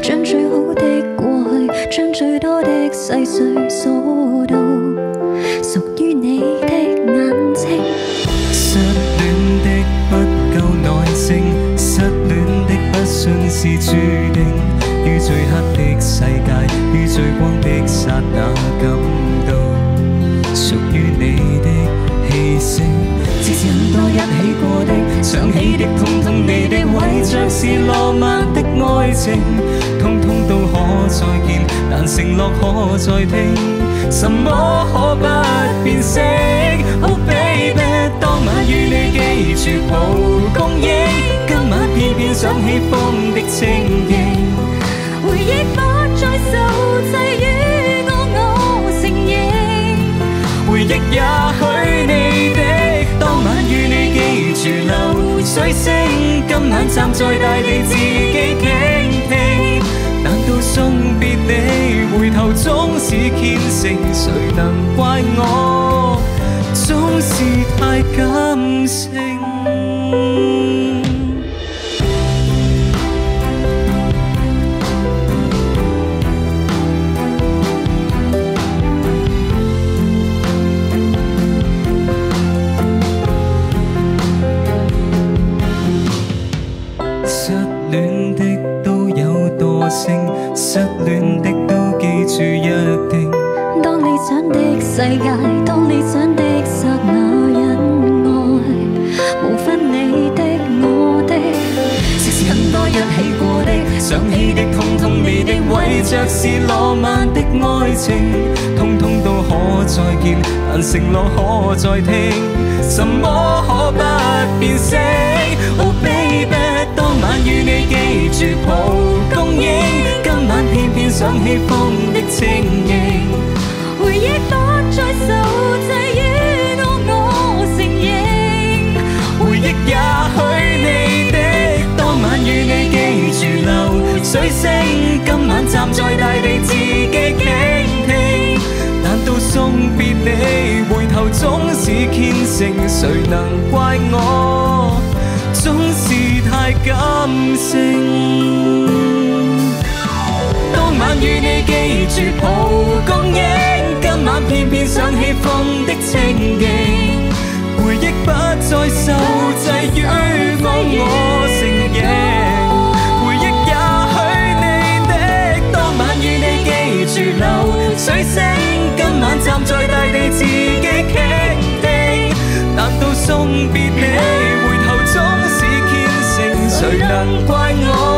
將最好的過去，將最多的細碎數到屬於你的眼睛。 失戀的不夠耐性，失戀的不信是注定。於最黑的世界，於最光的剎那，感到屬於你的氣息。只是很多一起過的，想起的，通通你的，為着是浪漫的愛情，通通都可再見，但承諾可再聽，什麼可不變色 ？Oh baby， 當晚與你記住蒲公英，今晚偏偏想起風的情景， 回憶不再受制於我承認， 回憶也許你的。當晚與你記住流水聲，今晚站在大地自己傾聽。難道送別你，回頭總是虔誠，誰能怪我總是太感性？失戀的都記住一定。 當理想的世界，當理想的剎那，因愛無分你的我的。 即使很多一起過的，想起的，通通你的，為着是浪漫的愛情，通通都可再見，但承諾可再聽，什麼可不變色 ？Oh baby， 當晚與你記住蒲公英，今晚偏偏想起風的情形， 回憶不再受制於我承認， 回憶也許你的。當晚與你記住流水聲，今晚站在大地自己傾聽。難道送別你，回頭總是虔誠，誰能怪我總是太感性？當晚與你記住蒲公英，今晚偏偏想起風的情景，回憶不再受制於我承認，回憶也許你的。當晚與你記住流水聲，今晚站在大地自己傾聽。難道送別你，回頭總是虔誠，誰能怪我